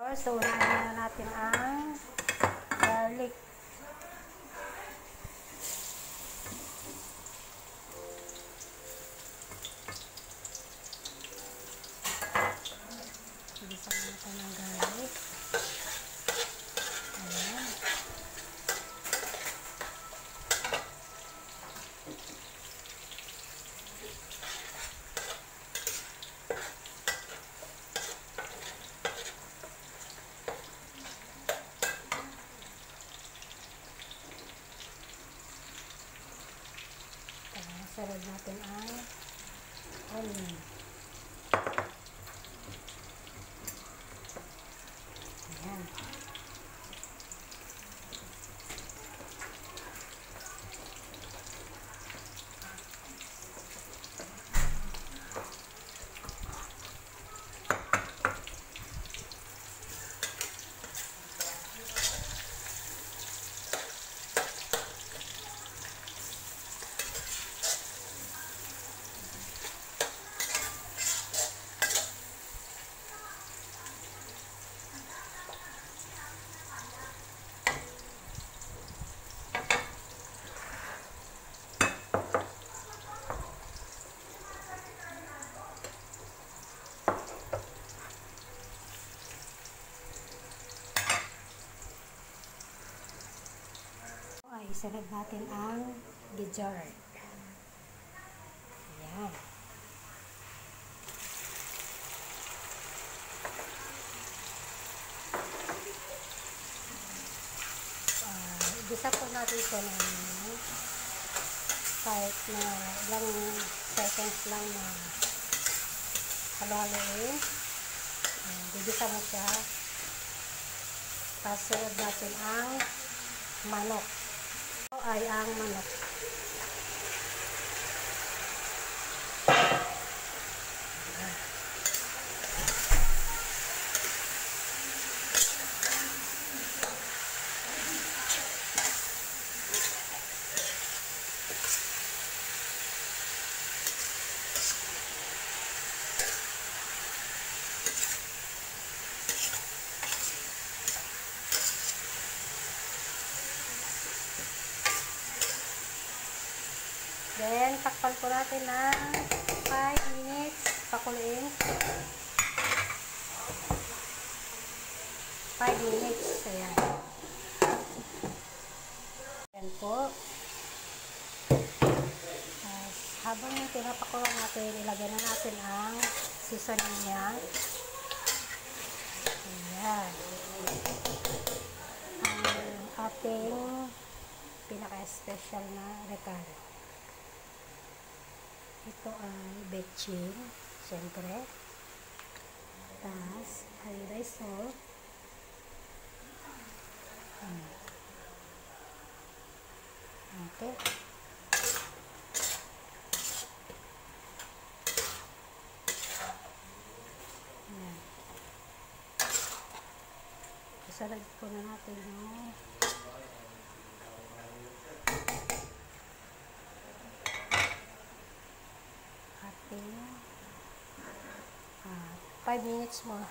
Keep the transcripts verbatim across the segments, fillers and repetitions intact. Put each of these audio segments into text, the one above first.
So, unahin na natin ang garlic. Bilisan natin ang garlic. Ayan. Sarad natin ang onion. Ayan. Isunod natin ang gizzard. Ayan. Uh, Igisa po natin ito ng kahit na ilang seconds lang na halo-haloin. Igisa mo siya. Tapos sunod natin ang manok. Ay ang manok. Then, takpan po natin ng five minutes. Pakuliin. five minutes. Ayan. Ayan po. As, habang yung pinapakulang natin, ilagay na natin ang seasoning niya. Ayan. Ang ating pinaka-special na recado. Ito ay betchin, siyempre. Tapos, iodized salt. Hmm. Okay. Ayan. Isalad po na natin yung Uh, five minutes more.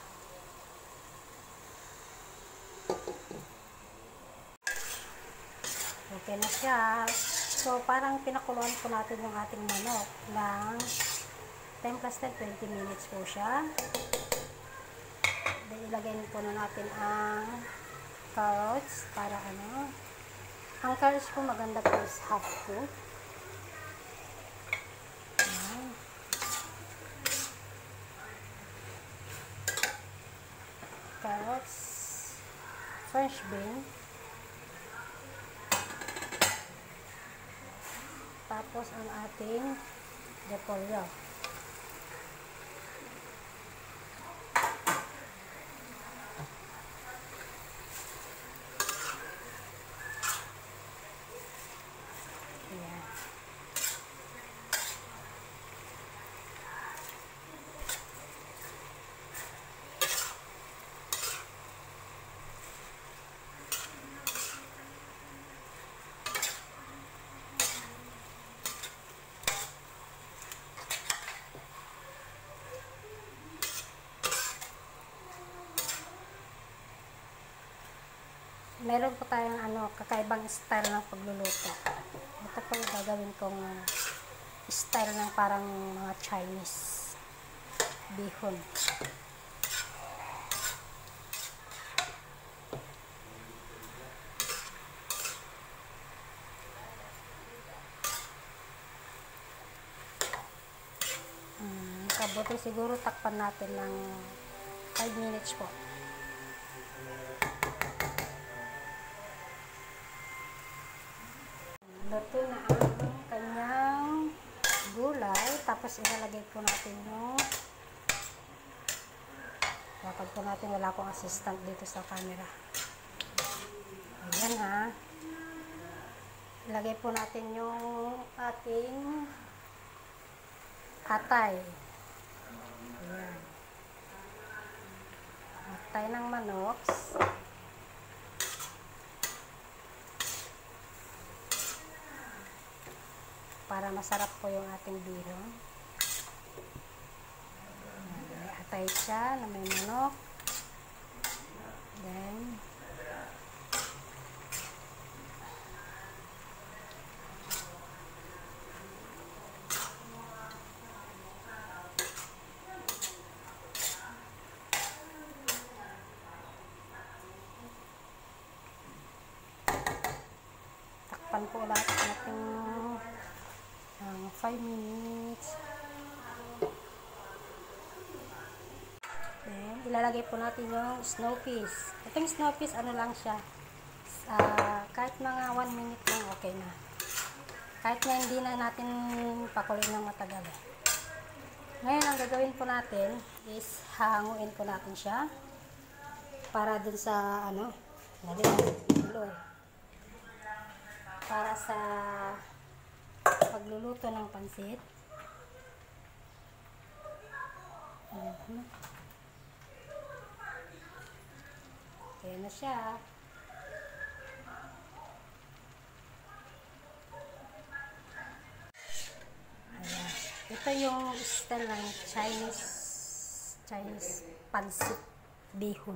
Okay na siya. So, parang pinakuluan po natin yung ating manok ng ten plus ten, twenty minutes po siya. Then, ilagay po na natin ang carrots para ano. Ang carrots po maganda po is half cooked. Carrots, French bean, tapos ang ating repolyo. Ayan. meron po tayong ano, kakaibang style ng pagluluto. Ito po yung gagawin kong style ng parang mga Chinese bihon. Hmm, kabuti siguro takpan natin ng five minutes po. Luto na ang kanyang gulay. Tapos ilalagay po natin yung bakal po natin, wala akong assistant dito sa camera. Ayan ha. Ilagay po natin yung ating atay. Ayan. Atay ng manok. Para masarap po yung ating bihon. May atay siya na may manok. Then, takpan po ulit natin ng five minutes. Then, ilalagay po natin yung snow peas. Itong snow peas, ano lang siya, uh, kahit mga one minute lang, okay na. Kahit na hindi na natin pakuloy ng matagal. Ngayon, ang gagawin po natin is hahanguin po natin siya para dun sa, ano, lagi na, tuloy. Para sa pagluluto ng pansit. Uh-huh. Okay na siya. Ayan. Ito yung style ng Chinese Chinese pansit bihon.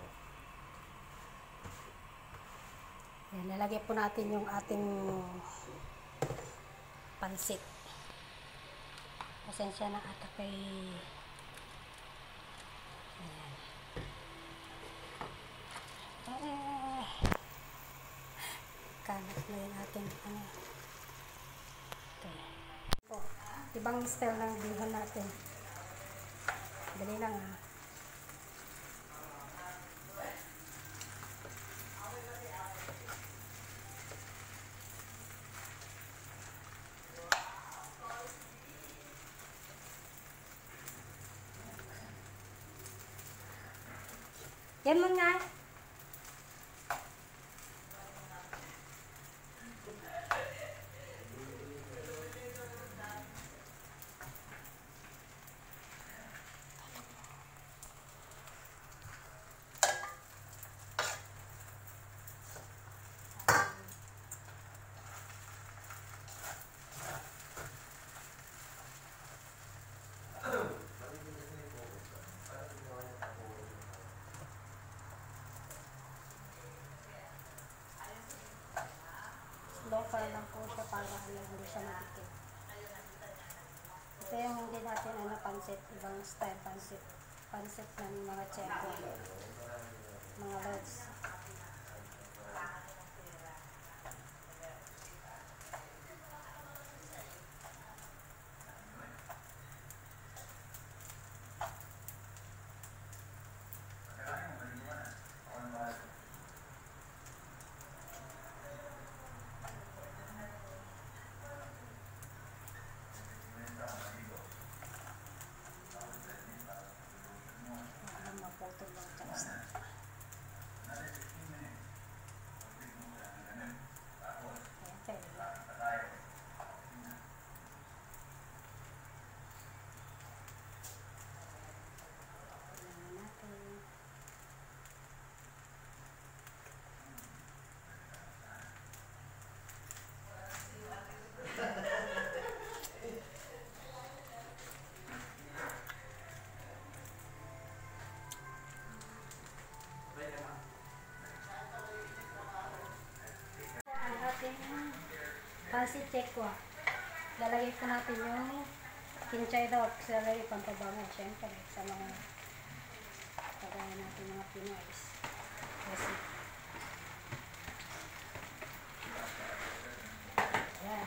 Ayan, lalagay po natin yung ating pansit. Pasensya na ata kay ayan. Eh, kalat na yun ating ano. Okay. Oh, ibang style ng bihon natin. Dali lang ha. Yan mo nga. Slow fire lang po siya para ano, hindi siya matikit. Ito yung hindi natin ano, pansit, ibang style pansit. Pansit ng mga tiyempo. Mga loads. Maputol lang siya. Pansit Chekwa. Lalagay po natin yung kinchay daw. Kasi lalagay pampabango. Siyempre, sa mga kagaya natin mga Pinoy. Kasi, yan.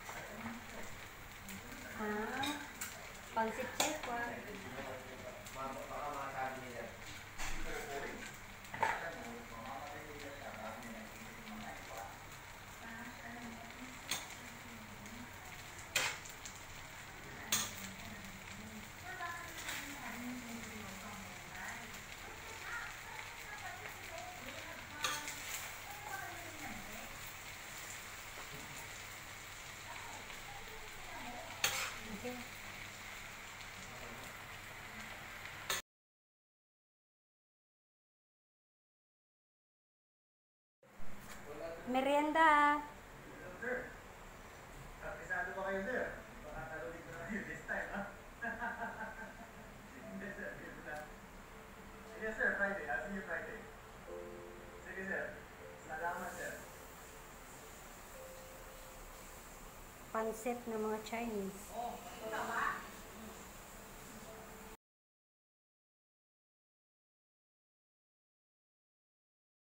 Ah, pansit Chekwa. Okay. Merienda. Sir, kapisado ba kayo, sir? Baka talunin ko na kayo this time, ha? Hindi, sir. Hindi na. Sige, sir. Friday. I'll see you Friday. Sige, sir. Salamat, sir. Pansit ng mga Chinese. Oh.